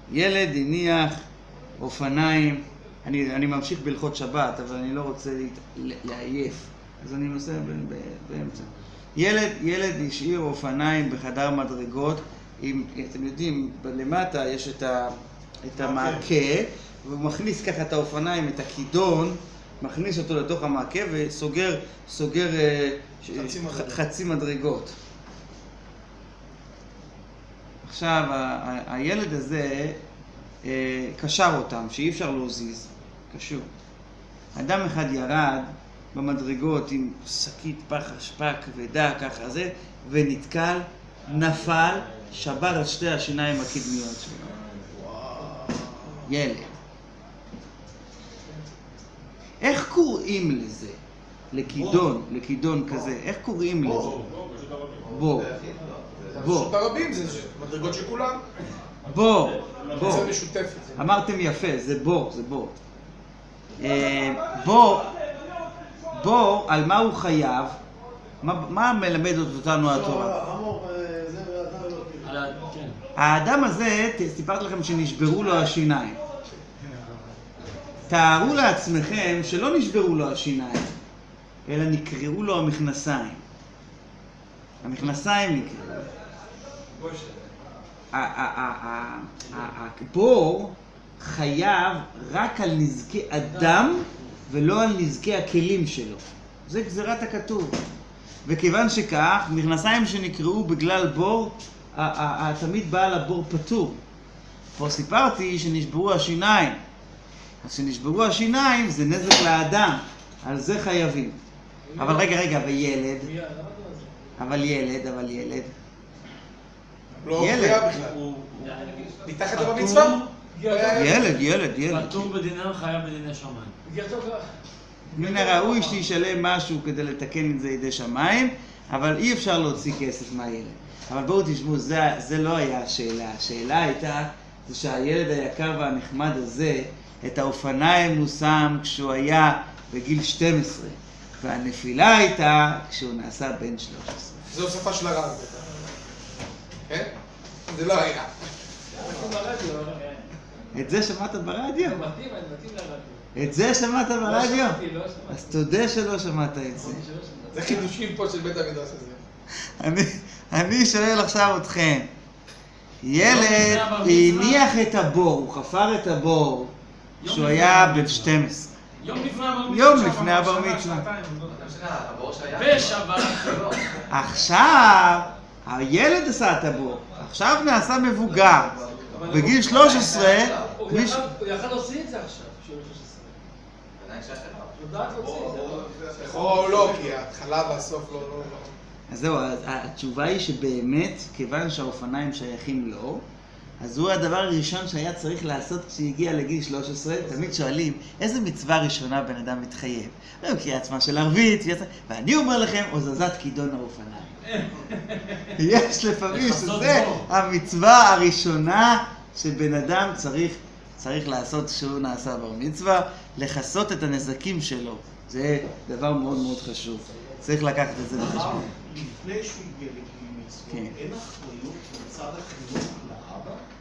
ילד הניח אופניים, אני ממשיך בהלכות שבת, אבל אני לא רוצה לעייף, אז אני נוסע באמצע. ילד השאיר אופניים בחדר מדרגות, אתם יודעים, למטה יש את המעקה, והוא מכניס ככה את האופניים, את הכידון, מכניס אותו לתוך המעקה וסוגר חצי מדרגות. עכשיו, הילד הזה קשר אותם, שאי אפשר להזיז, קשור. אדם אחד ירד במדרגות עם שקית פח אשפה כבדה ככה זה, ונתקל, נפל, שבר את שתי השיניים הקדמיות שלו. ילד. איך קוראים לזה? לכידון כזה, איך קוראים לזה? בור. פשוט הרבים זה מדרגות של כולם. בור. זה משותפת. אמרתם יפה, זה בור. בור, על מה הוא חייב? מה מלמד אותנו התורה? האדם הזה, סיפרתי לכם שנשברו לו השיניים. תארו לעצמכם שלא נשברו לו השיניים, אלא נקרעו לו המכנסיים. המכנסיים נקרעו. הבור חייב רק על נזקי אדם ולא על נזקי הכלים שלו. זה גזירת הכתוב. וכיוון שכך, מכנסיים שנקרעו בגלל בור, תמיד בעל הבור פטור. פה סיפרתי שנשברו השיניים. אז שנשברו השיניים זה נזק לאדם, על זה חייבים. אבל רגע, וילד? אבל ילד. לא מפריע בכלל. מתחת למצווה? ילד. פטור בדינה חייב בדיני שמיים. מן הראוי שישלם משהו כדי לתקן את זה ידי שמיים, אבל אי אפשר להוציא כסף מהילד. אבל בואו תשמעו, זה לא היה השאלה. השאלה הייתה זה שהילד היקר והנחמד הזה, את האופניים הוא שם כשהוא היה בגיל 12, והנפילה הייתה כשהוא נעשה בן 13. זו הוספה של הרב. כן? זה לא היה. את זה שמעת ברדיו? מתאים לרדיו. את זה שמעת ברדיו? לא שמעתי. אז תודה שלא שמעת את זה. זה חידושים פה של בית המדרש הזה. אני שואל עכשיו אתכם. ילד הניח את הבור, הוא חפר את הבור כשהוא היה בן 12. יום לפני הבר מצווה. בשבת. עכשיו, הילד עשה את הבור. עכשיו נעשה מבוגר. בגיל 13, הוא יכל להוציא את זה עכשיו, כשהוא 13. יודעת להוציא את זה. או לא, כי ההתחלה והסוף לא. אז זהו, התשובה היא שבאמת, כיוון שהאופניים שייכים לו, אז הוא הדבר הראשון שהיה צריך לעשות כשהגיע לגיל 13. תמיד שואלים, איזה מצווה ראשונה בן אדם מתחייב? קריאת שמע של ערבית, ואני אומר לכם, הוזזת כידון האופניים. יש לפעמים שזה המצווה הראשונה שבן אדם צריך לעשות כשהוא נעשה בר מצווה, לחסות את הנזקים שלו. זה דבר מאוד מאוד חשוב. צריך לקחת את זה בחשבון. לפני שהוא הגיע לגיל מצוות, אין אחריות מצד החינוך לאבא?